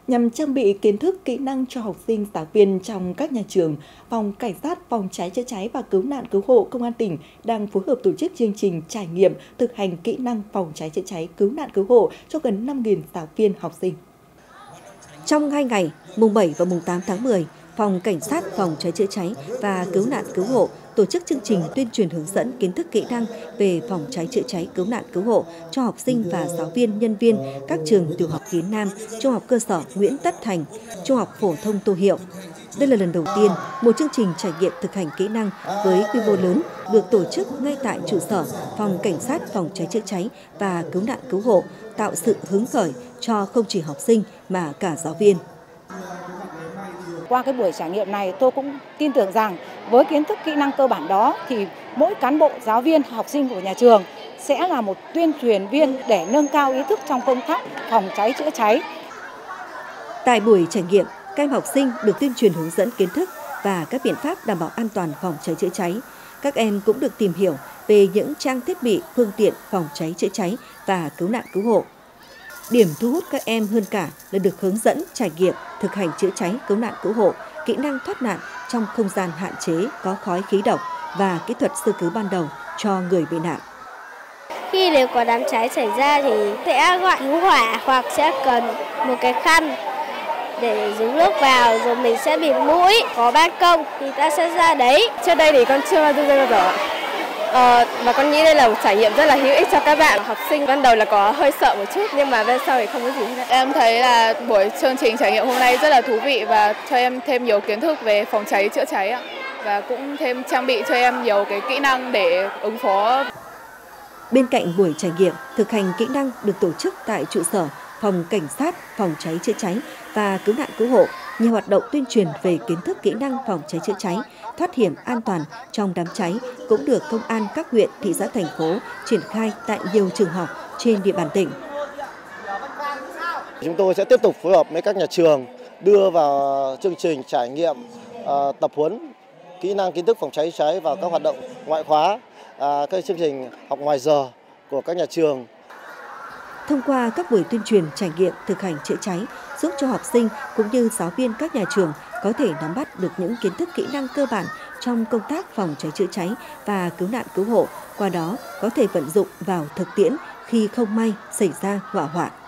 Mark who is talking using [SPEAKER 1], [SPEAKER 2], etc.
[SPEAKER 1] Nhằm trang bị kiến thức, kỹ năng cho học sinh, giáo viên trong các nhà trường, Phòng Cảnh sát Phòng cháy chữa cháy và Cứu nạn Cứu hộ Công an tỉnh đang phối hợp tổ chức chương trình trải nghiệm thực hành kỹ năng phòng cháy chữa cháy, cứu nạn cứu hộ cho gần 5.000 giáo viên học sinh.
[SPEAKER 2] Trong 2 ngày, mùng 7 và mùng 8 tháng 10, Phòng Cảnh sát Phòng cháy chữa cháy và Cứu nạn Cứu hộ tổ chức chương trình tuyên truyền hướng dẫn kiến thức kỹ năng về phòng cháy chữa cháy, cứu nạn cứu hộ cho học sinh và giáo viên, nhân viên các trường tiểu học Kiến Nam, Trung học cơ sở Nguyễn Tất Thành, Trung học phổ thông Tô Hiệu. Đây là lần đầu tiên một chương trình trải nghiệm thực hành kỹ năng với quy mô lớn được tổ chức ngay tại trụ sở Phòng Cảnh sát Phòng cháy chữa cháy và Cứu nạn Cứu hộ, tạo sự hứng khởi cho không chỉ học sinh mà cả giáo viên.
[SPEAKER 3] Qua cái buổi trải nghiệm này, tôi cũng tin tưởng rằng với kiến thức kỹ năng cơ bản đó thì mỗi cán bộ, giáo viên, học sinh của nhà trường sẽ là một tuyên truyền viên để nâng cao ý thức trong công tác phòng cháy chữa cháy.
[SPEAKER 2] Tại buổi trải nghiệm, các em học sinh được tuyên truyền hướng dẫn kiến thức và các biện pháp đảm bảo an toàn phòng cháy chữa cháy. Các em cũng được tìm hiểu về những trang thiết bị, phương tiện phòng cháy chữa cháy và cứu nạn cứu hộ. Điểm thu hút các em hơn cả là được hướng dẫn trải nghiệm thực hành chữa cháy, cứu nạn cứu hộ, kỹ năng thoát nạn trong không gian hạn chế có khói khí độc và kỹ thuật sơ cứu ban đầu cho người bị nạn.
[SPEAKER 4] Khi nếu có đám cháy xảy ra thì sẽ gọi cứu hỏa hoặc sẽ cần một cái khăn để dính nước vào, rồi mình sẽ bịt mũi. Có ban công thì ta sẽ ra đấy.
[SPEAKER 5] Trước đây thì con chưa bao giờ và con nghĩ đây là một trải nghiệm rất là hữu ích cho các bạn. Học sinh ban đầu là có hơi sợ một chút nhưng mà bên sau thì không có gì hết. Em thấy là buổi chương trình trải nghiệm hôm nay rất là thú vị và cho em thêm nhiều kiến thức về phòng cháy chữa cháy ạ. Và cũng thêm trang bị cho em nhiều cái kỹ năng để ứng phó.
[SPEAKER 2] Bên cạnh buổi trải nghiệm thực hành kỹ năng được tổ chức tại trụ sở Phòng Cảnh sát Phòng cháy chữa cháy và Cứu nạn Cứu hộ, nhiều hoạt động tuyên truyền về kiến thức kỹ năng phòng cháy chữa cháy, thoát hiểm an toàn trong đám cháy cũng được công an các huyện, thị xã, thành phố triển khai tại nhiều trường học trên địa bàn tỉnh.
[SPEAKER 6] Chúng tôi sẽ tiếp tục phối hợp với các nhà trường đưa vào chương trình trải nghiệm tập huấn kỹ năng kiến thức phòng cháy chữa cháy vào các hoạt động ngoại khóa, các chương trình học ngoài giờ của các nhà trường.
[SPEAKER 2] Thông qua các buổi tuyên truyền trải nghiệm thực hành chữa cháy giúp cho học sinh cũng như giáo viên các nhà trường có thể nắm bắt được những kiến thức kỹ năng cơ bản trong công tác phòng cháy chữa cháy và cứu nạn cứu hộ, qua đó có thể vận dụng vào thực tiễn khi không may xảy ra hỏa hoạn.